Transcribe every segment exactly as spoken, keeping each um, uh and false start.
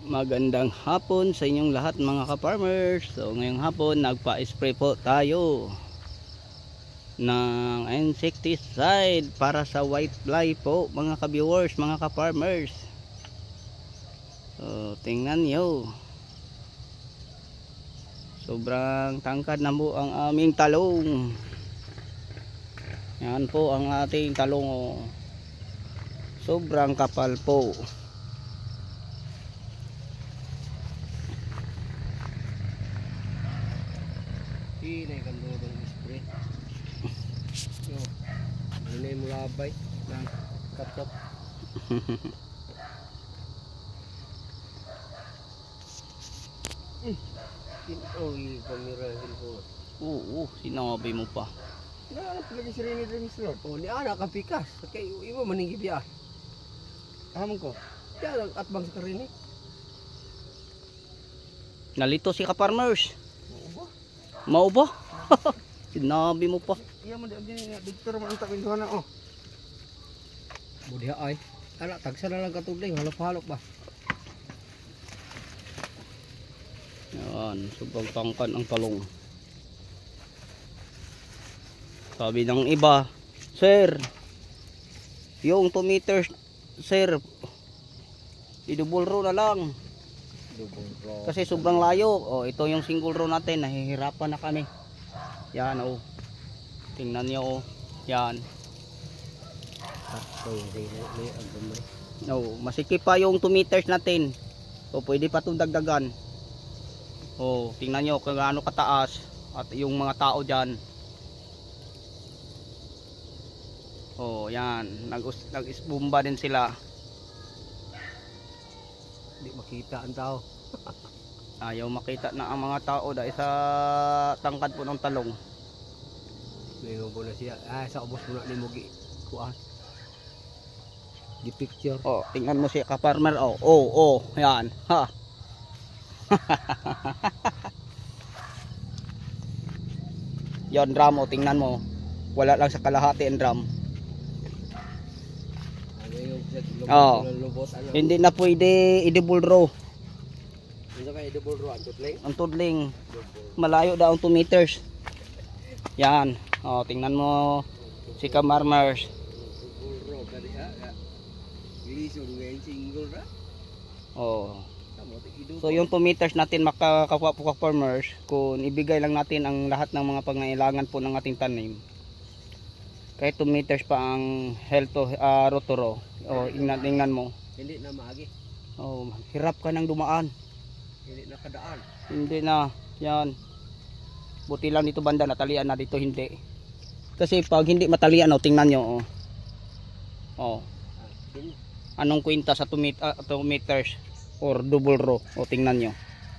Magandang hapon sa inyong lahat mga ka-farmers. So ngayong hapon nagpa-spray po tayo ng insecticide para sa white fly po mga ka-viewers, mga ka-farmers. So tingnan nyo, sobrang tangkad na po ang aming talong. Yan po ang ating talong, oh. Sobrang kapal po. Hinay kan do dong spray. Yo. Hinay mo labay lang kapkap. Oh, i pamirahin ko. Oo, sinabi mo pa. Na lagi si Rene Dreams Lord. Oh, ni ana ka pikas. Kay imo maninggi biya. Amon ko. Ya at bang sa Rene. Nalito si ka-farmers. Mau ba? Sinabi mo pa. Iya man di diktor man ta pinduhan oh. Budya ay. Ala tagsa na lang katudling halop-halop ba. Yan, sobrang tangkad ang talong. Sabi ng iba, sir, yung two meters, sir, i-double row na lang. Kasi sobrang layo. Oh, ito yung single row natin, nahihirapan na kami. Yan, oh. Tingnan niyo, oh. Yan. Oh, masikip pa yung two meters natin. So pwede pa 'tong dagdagan. Oh, tingnan niyo kung gaano kataas at yung mga tao diyan. Oh, yan, nag-isbomba din sila. Hindi makita ang tao. Ayaw makita na ang mga tao dahil sa tangkad po ng talong. Mayroon po na siya. Ah, sa ubos mo na ni Mugi. Kuan. Di picture. Oh, tingnan mo si ka-farmer. Oh, oh, oh, yan. Ha. Yon drum, oh, tingnan mo. Wala lang sa kalahati ang drum. Ano yung lubot, Oh. lubot, ano? Hindi na pwede i-double row. Hindi ka i-double row ang tutling. Ang tudling malayo daw ang two meters. Yan. Oh, tingnan mo si ka-farmers. Double row kadi ha. Gilisod ngayon single ra. Oh. Tamo ti idu. So yung two meters natin makakapwa farmers, kung ibigay lang natin ang lahat ng mga pangangailangan po ng ating tanim. Kahit two meters pa ang health to uh, rotoro. O ingnan, ingnan mo. Hindi na maagi. Oh, hirap ka nang dumaan. Hindi na kadaan. Hindi na. Yan. Buti lang dito banda natalian na, dito hindi. Kasi pag hindi matalian, oh, tingnan nyo. Oh. Oh. Anong kwenta sa two meters or double row? O tingnan nyo.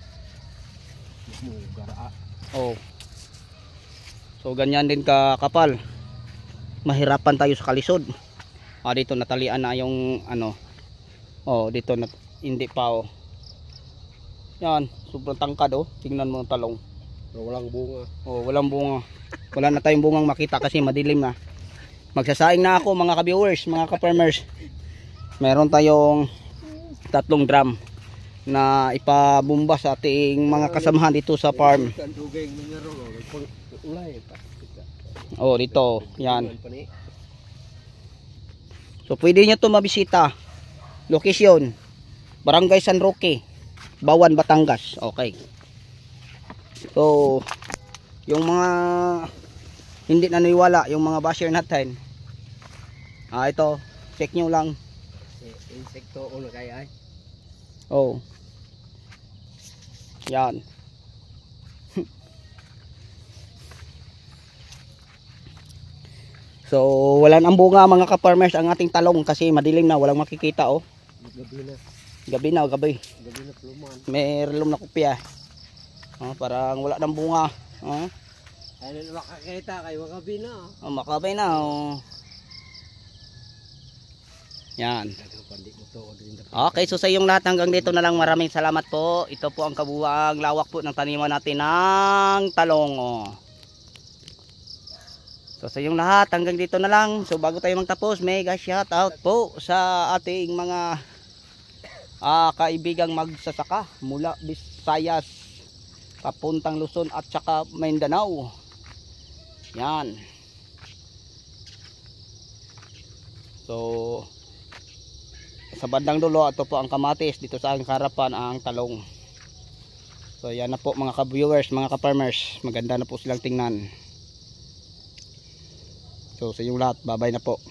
Oh. So ganyan din ka kapal. Mahirapan tayo sa kalisod. Ah, dito natalian na yung ano. Oh, dito na hindi pa, oh. Yan, sobrang tangkad, oh. Tingnan mo ang talong. Pero walang bunga. Oh, walang bunga. Wala na tayong bungang makita kasi madilim na. Magsasaing na ako mga ka-viewers, mga ka-farmers. Meron tayong tatlong drum na ipabumba sa ating mga kasamahan dito sa farm. Oh, dito, yan. So pwede nyo ito mabisita. Location, Barangay San Roque, Bawan, Batangas. Okay. So yung mga hindi naniwala, yung mga basher natin, ah, ito, check nyo lang. Insekto ulo kaya ay. Oh. Yan. So wala nang bunga mga ka-farmers ang ating talong kasi madilim na, walang makikita, oh. Gabi na. Gabi na, oh, gabi. Gabi na pluman. May relum na kopya. Oh, parang wala nang bunga. Oh. Ano na makakita kay gabi na. Oh, makabay na, oh. Yan. Okay, so sa iyong lahat hanggang dito na lang, maraming salamat po. Ito po ang kabuuang lawak po ng taniman natin ng talong, oh. So sa iyong lahat hanggang dito na lang. So bago tayo magtapos, mega shout out po sa ating mga ah, kaibigang magsasaka mula Visayas papuntang Luzon at saka Mindanao. Yan. So sa bandang dulo, ito po ang kamatis, dito sa aking harapan ang talong. So yan na po mga ka-viewers, mga ka-farmers, maganda na po silang tingnan. So sa inyong lahat, babay na po.